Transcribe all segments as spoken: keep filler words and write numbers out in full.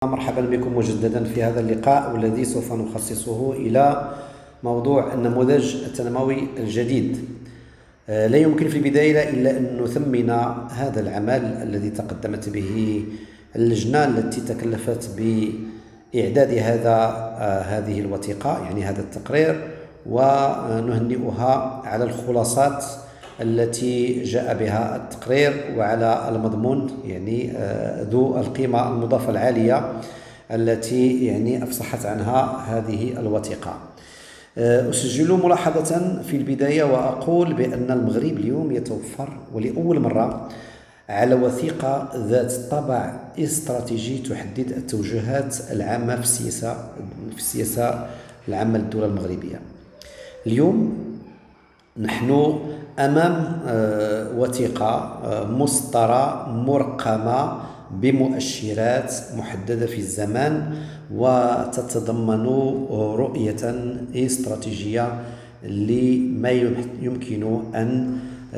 مرحبا بكم مجددا في هذا اللقاء والذي سوف نخصصه إلى موضوع النموذج التنموي الجديد. لا يمكن في البداية إلا أن نثمن هذا العمل الذي تقدمت به اللجنة التي تكلفت بإعداد هذا هذه الوثيقة، يعني هذا التقرير، ونهنئها على الخلاصات التي جاء بها التقرير وعلى المضمون يعني ذو القيمة المضافة العالية التي يعني أفصحت عنها هذه الوثيقة. أسجل ملاحظة في البداية وأقول بأن المغرب اليوم يتوفر ولأول مرة على وثيقة ذات طابع استراتيجي تحدد التوجهات العامة في السياسة في السياسة العامة للدولة المغربية. اليوم نحن أمام وثيقة مسطرة مرقمة بمؤشرات محددة في الزمان، وتتضمن رؤية استراتيجية لما يمكن أن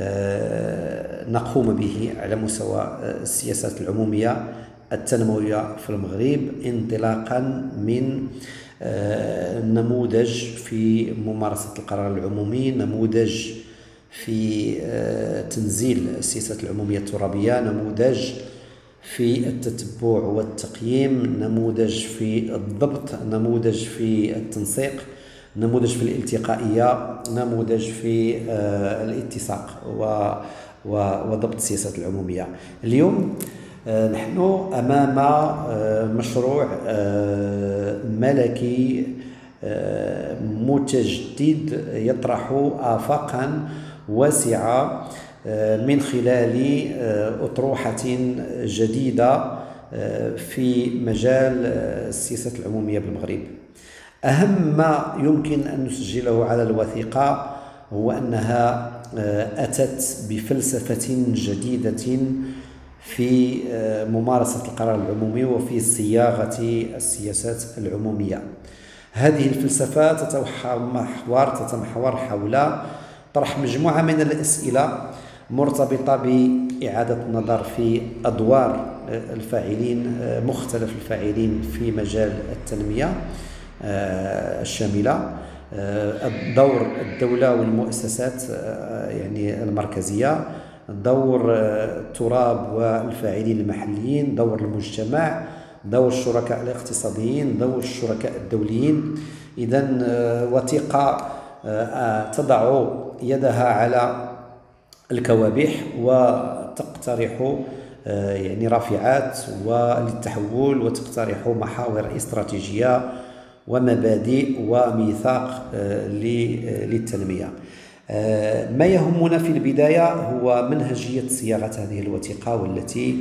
نقوم به على مستوى السياسات العمومية التنموية في المغرب، انطلاقا من نموذج في ممارسة القرار العمومي، نموذج في تنزيل السياسات العمومية الترابية، نموذج في التتبع والتقييم، نموذج في الضبط، نموذج في التنسيق، نموذج في الالتقائية، نموذج في الاتساق وضبط السياسات العمومية. اليوم نحن أمام مشروع ملكي متجدد يطرح آفاقا واسعة من خلال أطروحة جديدة في مجال السياسات العمومية بالمغرب. أهم ما يمكن أن نسجله على الوثيقة هو أنها أتت بفلسفة جديدة في ممارسة القرار العمومي وفي صياغة السياسات العمومية. هذه الفلسفة تتمحور تتمحور حول طرح مجموعة من الأسئلة مرتبطة بإعادة النظر في أدوار الفاعلين، مختلف الفاعلين في مجال التنمية الشاملة، دور الدولة والمؤسسات يعني المركزية، دور التراب والفاعلين المحليين، دور المجتمع، دور الشركاء الاقتصاديين، دور الشركاء الدوليين. إذن وثيقة تضع يدها على الكوابح وتقترح يعني رافعات وللتحول، وتقترح محاور استراتيجية ومبادئ وميثاق للتنمية. ما يهمنا في البداية هو منهجية صياغة هذه الوثيقة، والتي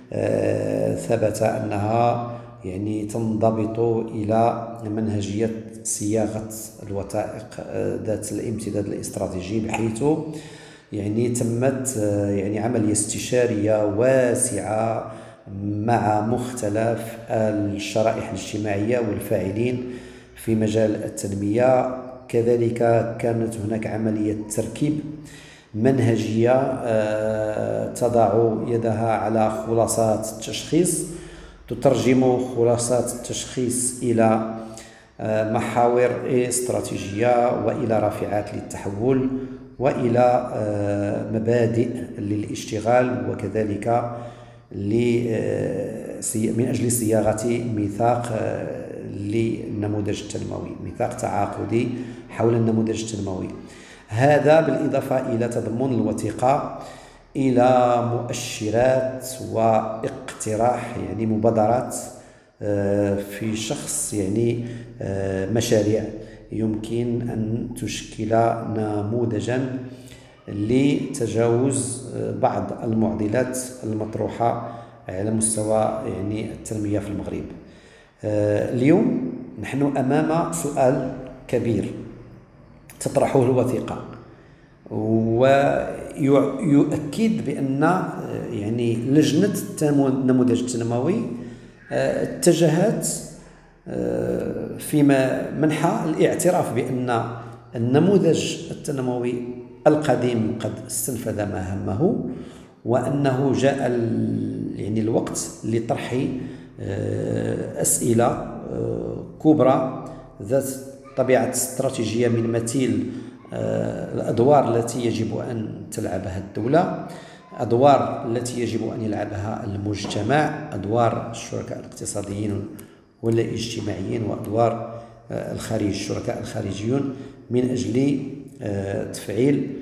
ثبت أنها يعني تنضبط إلى منهجية صياغة الوثائق ذات الامتداد الاستراتيجي، بحيث يعني تمت يعني عملية استشارية واسعة مع مختلف الشرائح الاجتماعية والفاعلين في مجال التنمية. كذلك كانت هناك عملية تركيب منهجية تضع يدها على خلاصات التشخيص، تترجم خلاصات التشخيص إلى محاور استراتيجية وإلى رافعات للتحول وإلى مبادئ للاشتغال، وكذلك من أجل صياغة ميثاق للنموذج التنموي، ميثاق تعاقدي حول النموذج التنموي. هذا بالإضافة إلى تضمن الوثيقة إلى مؤشرات واقتراح يعني مبادرات في شخص يعني مشاريع يمكن أن تشكل نموذجا لتجاوز بعض المعضلات المطروحة على مستوى يعني التنمية في المغرب. اليوم نحن أمام سؤال كبير تطرحه الوثيقة، ويؤكد بأن يعني لجنة النموذج التنموي اتجهت في منحى الاعتراف بأن النموذج التنموي القديم قد استنفذ مهامه، وأنه جاء يعني الوقت لطرح أسئلة كبرى ذات طبيعة استراتيجية من مثيل الأدوار التي يجب أن تلعبها الدولة، أدوار التي يجب أن يلعبها المجتمع، أدوار الشركاء الاقتصاديين والاجتماعيين، وأدوار الخارج الشركاء الخارجيون من أجل تفعيل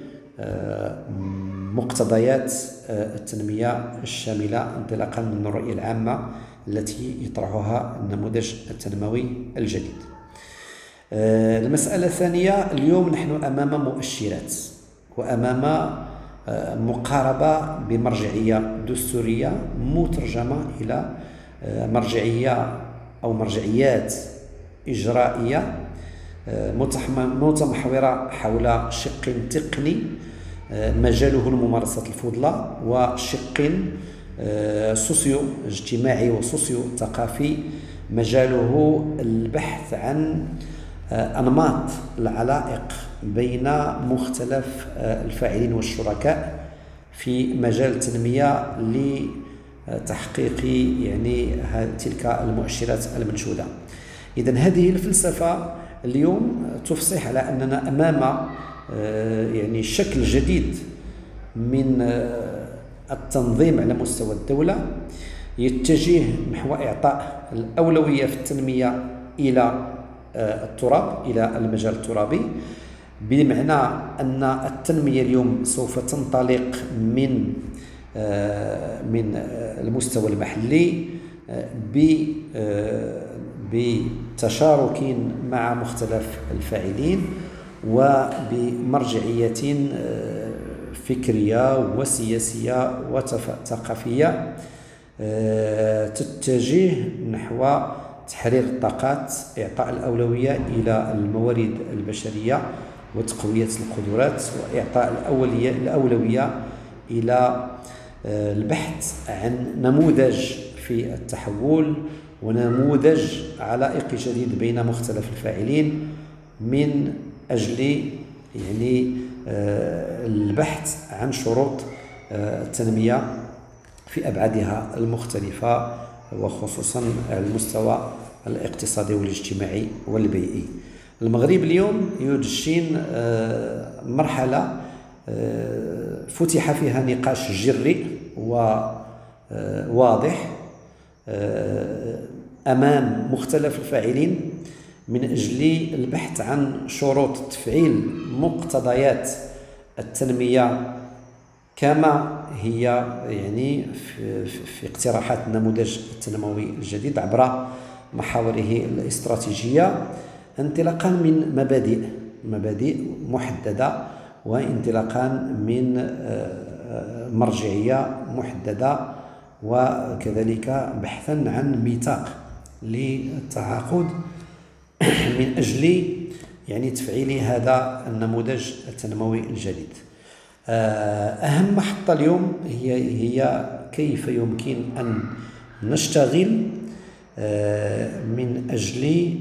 مقتضيات التنمية الشاملة انطلاقا من الرؤية العامة التي يطرحها النموذج التنموي الجديد. المسألة الثانية، اليوم نحن أمام مؤشرات وأمام مقاربة بمرجعية دستورية مترجمة إلى مرجعية أو مرجعيات إجرائية متمحورة حول شق تقني مجاله الممارسات الفضلى، وشق سوسيو اجتماعي وسوسيو ثقافي مجاله البحث عن أنماط العلائق بين مختلف الفاعلين والشركاء في مجال التنمية لتحقيق يعني تلك المؤشرات المنشودة. إذن هذه الفلسفة اليوم تفصح على أننا أمام يعني شكل جديد من التنظيم على مستوى الدولة يتجه نحو إعطاء الأولوية في التنمية إلى التراب، إلى المجال الترابي، بمعنى أن التنمية اليوم سوف تنطلق من من المستوى المحلي بتشارك مع مختلف الفاعلين وبمرجعية فكرية وسياسية وثقافية تتجه نحو تحرير الطاقات، إعطاء الأولوية إلى الموارد البشرية وتقوية القدرات، وإعطاء الأولوية الأولوية إلى البحث عن نموذج في التحول ونموذج علائقي جديد بين مختلف الفاعلين من أجل يعني البحث عن شروط التنمية في أبعادها المختلفة، وخصوصا على المستوى الاقتصادي والاجتماعي والبيئي. المغرب اليوم يدشن مرحلة فتح فيها نقاش جريء وواضح أمام مختلف الفاعلين من أجل البحث عن شروط تفعيل مقتضيات التنمية كما هي يعني في, في اقتراحات النموذج التنموي الجديد عبر محاوره الاستراتيجية، انطلاقا من مبادئ مبادئ محددة، وانطلاقا من مرجعية محددة، وكذلك بحثا عن ميثاق للتعاقد من أجل يعني تفعيل هذا النموذج التنموي الجديد. أهم محطة اليوم هي هي كيف يمكن أن نشتغل من أجل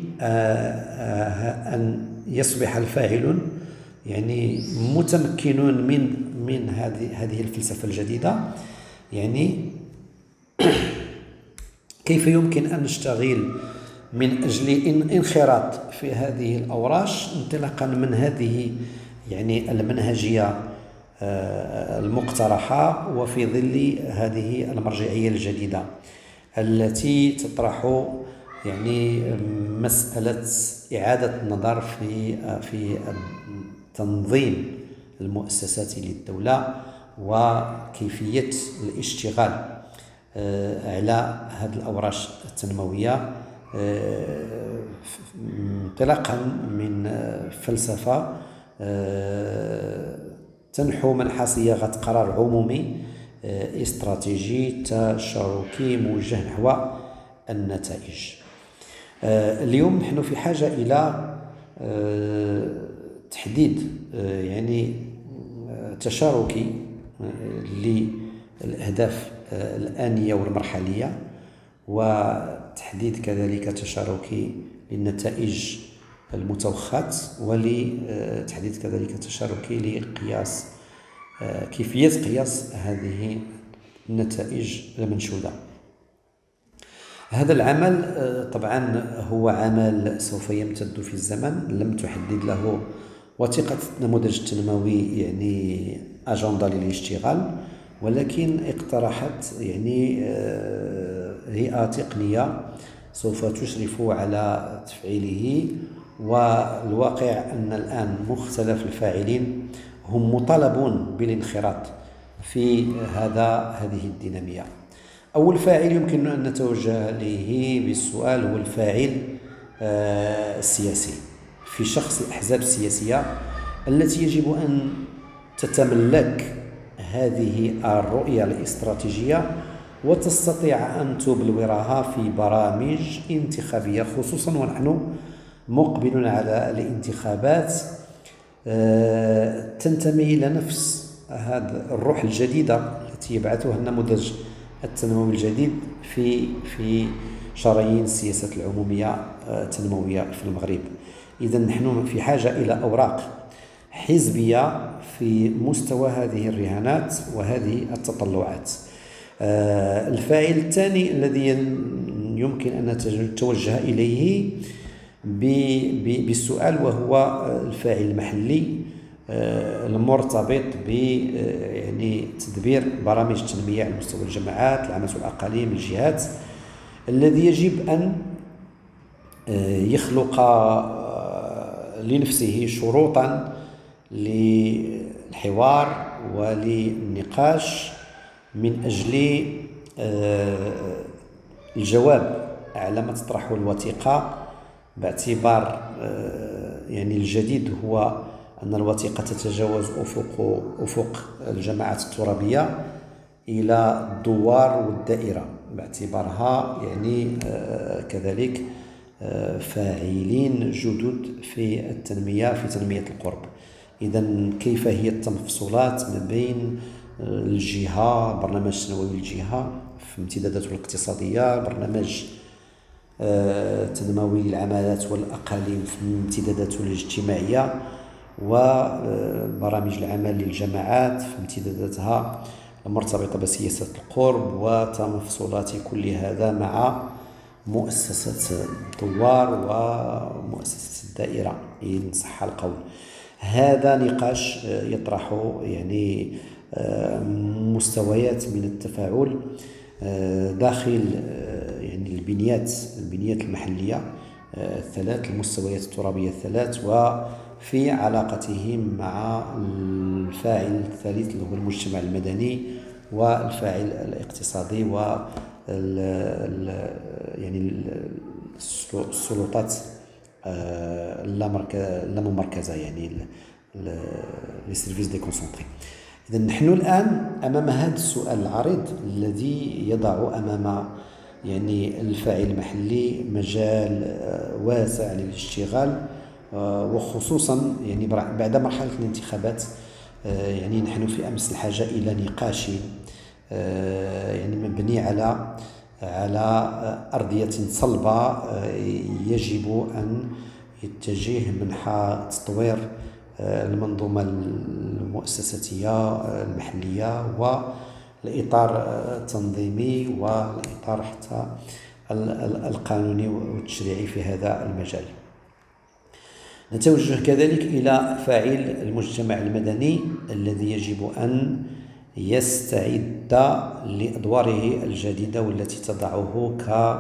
أن يصبح الفاعلون يعني متمكنون من من هذه هذه الفلسفة الجديدة. يعني كيف يمكن أن نشتغل من أجل انخراط في هذه الأوراش انطلاقا من هذه يعني المنهجية المقترحة، وفي ظل هذه المرجعية الجديدة التي تطرح يعني مسألة إعادة النظر في في تنظيم المؤسسات للدولة وكيفية الاشتغال على هذه الأوراش التنموية انطلاقا من فلسفة تنحو منحى صياغة قرار عمومي استراتيجي تشاركي موجه نحو النتائج. اليوم نحن في حاجة إلى تحديد يعني تشاركي للأهداف الآنية والمرحلية، وتحديد كذلك تشاركي للنتائج المتوخاة، ولتحديد كذلك تشاركي لقياس كيفية قياس هذه النتائج المنشودة. هذا العمل طبعا هو عمل سوف يمتد في الزمن، لم تحدد له وثيقة النموذج التنموي يعني أجندة للاشتغال، ولكن اقترحت يعني هيئة تقنية سوف تشرف على تفعيله. والواقع أن الآن مختلف الفاعلين هم مطالبون بالانخراط في هذا هذه الدينامية. أول فاعل يمكن أن نتوجه إليه بالسؤال هو الفاعل السياسي، في شخص الأحزاب السياسية التي يجب أن تتملك هذه الرؤية الاستراتيجية وتستطيع أن تبلورها في برامج انتخابية، خصوصا ونحن مقبلون على الانتخابات تنتمي إلى نفس هذه الروح الجديدة التي يبعثها النموذج التنموي الجديد في في شرايين السياسات العمومية التنموية في المغرب. إذا نحن في حاجة إلى أوراق حزبية في مستوى هذه الرهانات وهذه التطلعات. الفاعل الثاني الذي يمكن أن نتوجه إليه بالسؤال وهو الفاعل المحلي المرتبط ب يعني تدبير برامج التنمية على مستوى الجماعات، العامة والأقاليم، الجهات، الذي يجب أن يخلق لنفسه شروطا للحوار وللنقاش من أجل الجواب على ما تطرحه الوثيقة، باعتبار يعني الجديد هو أن الوثيقة تتجاوز أفق أفق الجماعات الترابية إلى الدوار والدائرة، باعتبارها يعني كذلك فاعلين جدد في التنمية في تنمية القرب. إذن كيف هي التمفصلات ما بين الجهة، برنامج التنموي للجهة في امتداداته الاقتصادية، برنامج تنموي للعمالات والأقاليم في امتداداته الاجتماعية، وبرامج العمل للجماعات في امتداداتها المرتبطة بسياسة القرب، وتمفصلات كل هذا مع مؤسسة الدوار ومؤسسة الدائرة إن صح القول. هذا نقاش يطرح يعني مستويات من التفاعل داخل يعني البنيات البنيات المحلية الثلاث، المستويات الترابية الثلاث، وفي علاقتهم مع الفاعل الثالث اللي هو المجتمع المدني والفاعل الاقتصادي و يعني السلطات اللاممركزة يعني لي سيرفيس ديكونسونطري. إذا نحن الآن أمام هذا السؤال العريض الذي يضع أمام يعني الفاعل المحلي مجال واسع للاشتغال، وخصوصا يعني بعد مرحلة الانتخابات. يعني نحن في أمس الحاجة إلى نقاش يعني مبني على على أرضية صلبة يجب أن يتجه منحى تطوير المنظومة المؤسساتية المحلية والإطار التنظيمي والإطار حتى القانوني والتشريعي في هذا المجال. نتوجه كذلك إلى فاعل المجتمع المدني الذي يجب أن يستعد لأدواره الجديدة والتي تضعه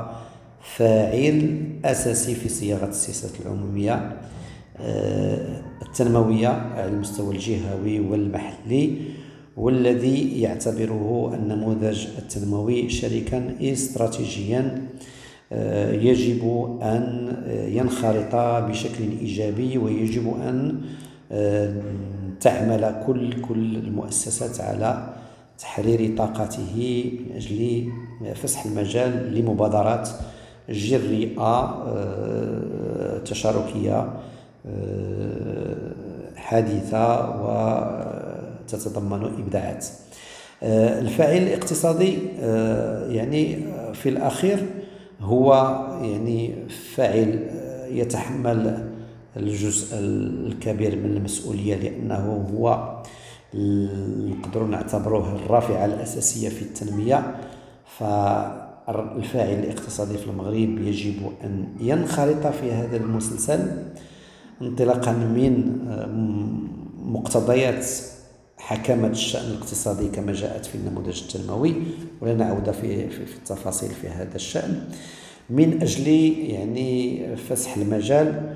كفاعل أساسي في صياغة السياسات العمومية التنموية على المستوى الجهوي والمحلي، والذي يعتبره النموذج التنموي شريكا استراتيجيا يجب أن ينخرط بشكل إيجابي، ويجب أن تعمل كل كل المؤسسات على تحرير طاقته من أجل فسح المجال لمبادرات جريئة تشاركية حديثة وتتضمن إبداعات. الفاعل الاقتصادي يعني في الأخير هو يعني فاعل يتحمل الجزء الكبير من المسؤولية، لأنه هو نقدر نعتبره الرافعة الأساسية في التنمية. الفاعل الاقتصادي في المغرب يجب أن ينخرط في هذا المسلسل انطلاقا من مقتضيات حكامة الشأن الاقتصادي كما جاءت في النموذج التنموي، ولا نعود في في التفاصيل في هذا الشأن، من أجل يعني فسح المجال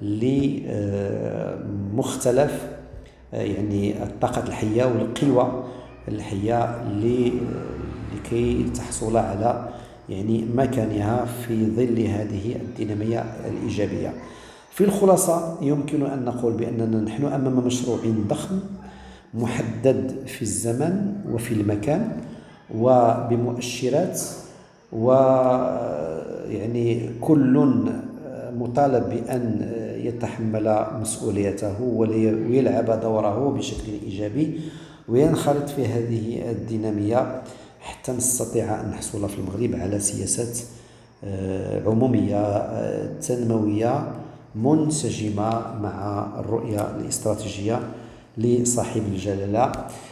لمختلف يعني الطاقة الحية والقوى الحية لكي تحصل على يعني مكانها في ظل هذه الدينامية الإيجابية. في الخلاصة يمكن أن نقول بأننا نحن أمام مشروع ضخم محدد في الزمن وفي المكان وبمؤشرات، ويعني كل مطالب بأن يتحمل مسؤوليته ويلعب دوره بشكل إيجابي وينخرط في هذه الدينامية حتى نستطيع أن نحصل في المغرب على سياسات عمومية تنموية منسجمة مع الرؤية الاستراتيجية لصاحب الجلالة.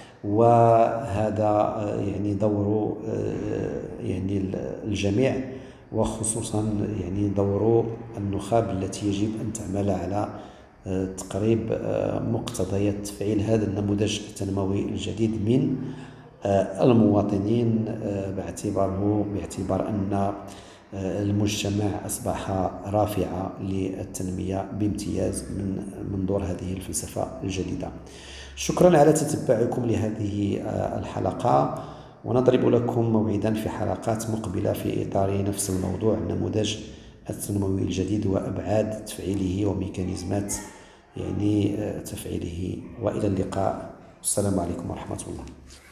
وهذا يعني دور يعني الجميع، وخصوصا يعني دور النخب التي يجب أن تعمل على تقريب مقتضيات تفعيل هذا النموذج التنموي الجديد من المواطنين، باعتباره باعتبار أن المجتمع أصبح رافعة للتنمية بامتياز من منظور هذه الفلسفة الجديدة. شكرا على تتبعكم لهذه الحلقة، ونضرب لكم موعدا في حلقات مقبلة في إطار نفس الموضوع، النموذج التنموي الجديد وأبعاد تفعيله وميكانيزمات يعني تفعيله. وإلى اللقاء، السلام عليكم ورحمة الله.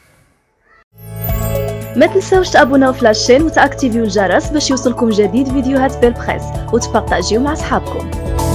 ما تنساوش تابوناو في لاشين وتاكتيفيو الجرس باش يوصلكم جديد فيديوهات بيل بريس، وتبارطاجيو مع صحابكم.